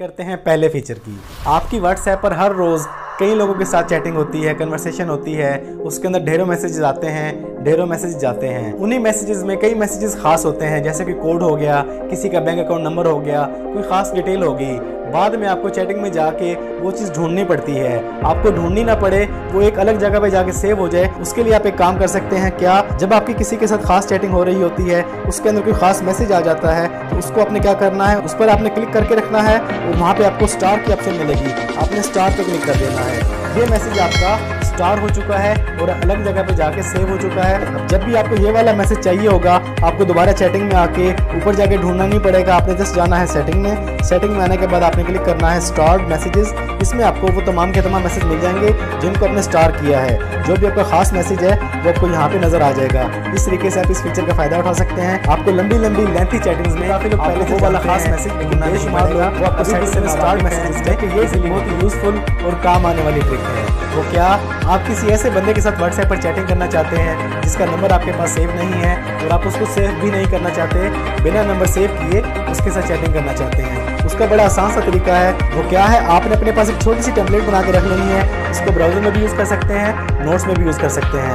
करते हैं पहले फीचर की। आपकी व्हाट्सएप पर हर रोज़ कई लोगों के साथ चैटिंग होती है, कन्वर्सेशन होती है, उसके अंदर ढेरों मैसेजेस आते हैं, ढेरों मैसेज जाते हैं। उन्हीं मैसेजेस में कई मैसेजेस खास होते हैं, जैसे कि कोड हो गया, किसी का बैंक अकाउंट नंबर हो गया, कोई खास डिटेल होगी। बाद में आपको चैटिंग में जाके वो चीज़ ढूंढनी पड़ती है। आपको ढूंढनी ना पड़े, वो एक अलग जगह पे जाके सेव हो जाए, उसके लिए आप एक काम कर सकते हैं। क्या, जब आपकी किसी के साथ खास चैटिंग हो रही होती है, उसके अंदर कोई खास मैसेज आ जाता है, तो उसको आपने क्या करना है, उस पर आपने क्लिक करके रखना है और वहाँ पे आपको स्टार की ऑप्शन मिलेगी, आपने स्टार पे क्लिक कर देना है। ये मैसेज आपका स्टार हो चुका है और अलग जगह पे जाके सेव हो चुका है। जब भी आपको ये वाला मैसेज चाहिए होगा, आपको दोबारा चैटिंग में आके ऊपर जाके ढूंढना नहीं पड़ेगा। आपने जस्ट जाना है सेटिंग में। सेटिंग में आने के बाद आपने क्लिक करना है स्टार्ड मैसेजेस। इसमें आपको वो तमाम के तमाम मैसेज मिल जाएंगे जिनको आपने स्टार किया है। जो भी आपका खास मैसेज है वो आपको यहाँ पे नजर आ जाएगा। इस तरीके से आप इस फीचर का फायदा उठा सकते हैं। आपको लंबी लंबी लेंथी चैटिंग्स में काफी लोग पहले वो वाला खास मैसेज बेशुमार लोग वो आपको स्टार्ड मैसेजेस में, कि ये बहुत ही यूजफुल और काम आने वाली ट्रिक है। वो क्या, आप किसी ऐसे बंदे के साथ व्हाट्सएप पर चैटिंग करना चाहते हैं जिसका नंबर आपके पास सेव नहीं है और आप उसको सेव भी नहीं करना चाहते, बिना नंबर सेव किए उसके साथ चैटिंग करना चाहते हैं। उसका बड़ा आसान सा तरीका है। वो क्या है, आपने अपने पास एक छोटी सी टेम्पलेट बना के रख लेनी है। इसको ब्राउजर में भी यूज़ कर सकते हैं, नोट्स में भी यूज़ कर सकते हैं।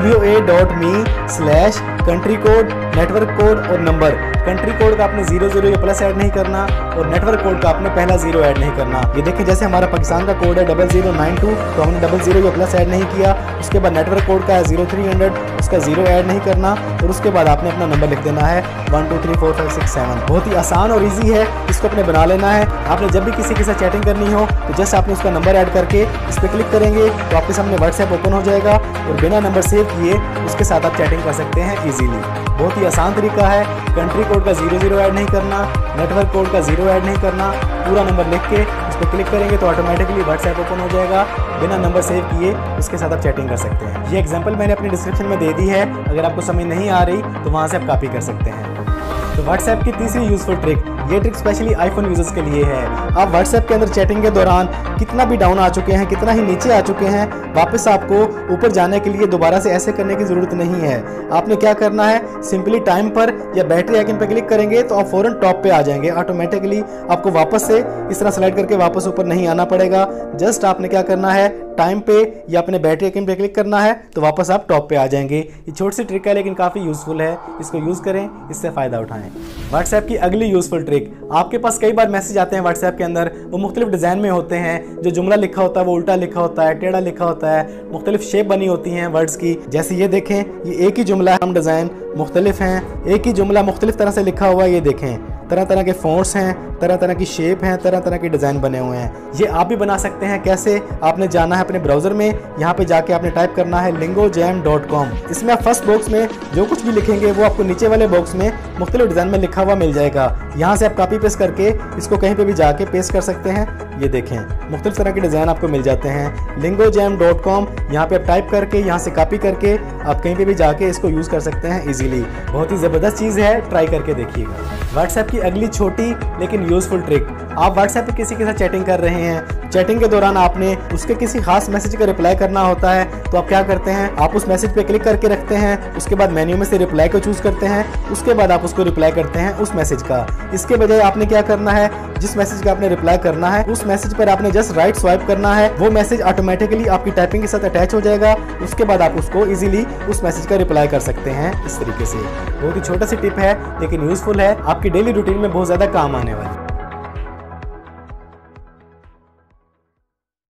wa.me/कंट्री कोड, नेटवर्क कोड और नंबर। कंट्री कोड का आपने 00 या प्लस ऐड नहीं करना और नेटवर्क कोड का आपने पहला 0 ऐड नहीं करना। ये देखिए, जैसे हमारा पाकिस्तान का कोड है 0092, तो हमने 00 या प्लस ऐड नहीं किया। उसके बाद नेटवर्क कोड का है 0300, उसका 0 ऐड नहीं करना और उसके बाद आपने अपना नंबर लिख देना है 12345667। बहुत ही आसान और ईजी है, इसको अपने बना लेना है। आपने जब भी किसी के साथ चैटिंग करनी हो तो जस्ट आपने उसका नंबर ऐड करके इस पर क्लिक करेंगे तो आपके सामने व्हाट्सएप ओपन हो जाएगा और बिना नंबर सेव किए उसके साथ आप चैटिंग कर सकते हैं ईजीली। बहुत ही आसान तरीका है। कंट्री कोड का 00 ऐड नहीं करना, नेटवर्क कोड का 0 ऐड नहीं करना, पूरा नंबर लिख के उस पर क्लिक करेंगे तो ऑटोमेटिकली व्हाट्सएप ओपन हो जाएगा। बिना नंबर सेव किए उसके साथ आप चैटिंग कर सकते हैं। ये एग्जांपल मैंने अपनी डिस्क्रिप्शन में दे दी है, अगर आपको समझ नहीं आ रही तो वहाँ से आप कॉपी कर सकते हैं। तो व्हाट्सएप की तीसरी यूजफुल ट्रिक, ये ट्रिक स्पेशली आईफोन यूजर्स के लिए है। आप व्हाट्सएप के अंदर चैटिंग के दौरान कितना भी डाउन आ चुके हैं, कितना ही नीचे आ चुके हैं, वापस आपको ऊपर जाने के लिए दोबारा से ऐसे करने की ज़रूरत नहीं है। आपने क्या करना है, सिंपली टाइम पर या बैटरी आइकन पर क्लिक करेंगे तो आप फ़ौरन टॉप पे आ जाएंगे। ऑटोमेटिकली आपको वापस से इस तरह स्लाइड करके वापस ऊपर नहीं आना पड़ेगा। जस्ट आपने क्या करना है, टाइम पे या अपने बैटरी आइकन पे क्लिक करना है तो वापस आप टॉप पे आ जाएंगे। ये छोटी सी ट्रिक है लेकिन काफ़ी यूज़फुल है, इसको यूज़ करें, इससे फ़ायदा उठाएं। व्हाट्सएप की अगली यूज़फुल ट्रिक, आपके पास कई बार मैसेज आते हैं व्हाट्सएप के अंदर, वो मुख्तलिफ डिज़ाइन में होते हैं। जो जुमला लिखा होता है वो उल्टा लिखा होता है, टेढ़ा लिखा होता है, मुख्तलिफ शेप बनी होती हैं वर्ड्स की। जैसे ये देखें, ये एक ही जुमला है, हम डिज़ाइन मुख्तलिफ हैं, एक ही जुमला मुख्तलिफ तरह से लिखा हुआ है। ये देखें, तरह तरह के फ़ॉन्ट्स हैं, तरह तरह की शेप हैं, तरह तरह के डिज़ाइन बने हुए हैं। ये आप भी बना सकते हैं। कैसे, आपने जाना है अपने ब्राउज़र में, यहाँ पे जाके आपने टाइप करना है lingojam.com। इसमें आप फर्स्ट बॉक्स में जो कुछ भी लिखेंगे वो आपको नीचे वाले बॉक्स में मुख्तलिफ डिज़ाइन में लिखा हुआ मिल जाएगा। यहाँ से आप कॉपी पेस्ट करके इसको कहीं पर भी जाके पेस्ट कर सकते हैं। ये देखें, मुख्तलिफ तरह के डिज़ाइन आपको मिल जाते हैं। lingojam.com, यहाँ पे आप टाइप करके यहाँ से कॉपी करके आप कहीं पे भी जाके इसको यूज़ कर सकते हैं इजीली। बहुत ही ज़बरदस्त चीज़ है, ट्राई करके देखिएगा। व्हाट्सएप की अगली छोटी लेकिन यूज़फुल ट्रिक, आप व्हाट्सएप पे किसी के साथ चैटिंग कर रहे हैं, चैटिंग के दौरान आपने उसके किसी खास मैसेज का रिप्लाई करना होता है, तो आप क्या करते हैं, आप उस मैसेज पे क्लिक करके रखते हैं, उसके बाद मेन्यू में से रिप्लाई को चूज़ करते हैं, उसके बाद आप उसको रिप्लाई करते हैं उस मैसेज का। इसके बजाय आपने क्या करना है, जिस मैसेज का आपने रिप्लाई करना है उस मैसेज पर आपने जस्ट राइट स्वाइप करना है, वो मैसेज ऑटोमेटिकली आपकी टाइपिंग के साथ अटैच हो जाएगा। उसके बाद आप उसको इजीली उस मैसेज का रिप्लाई कर सकते हैं इस तरीके से। बहुत ही छोटा सी टिप है लेकिन यूजफुल है, आपकी डेली रूटीन में बहुत ज़्यादा काम आने वाली।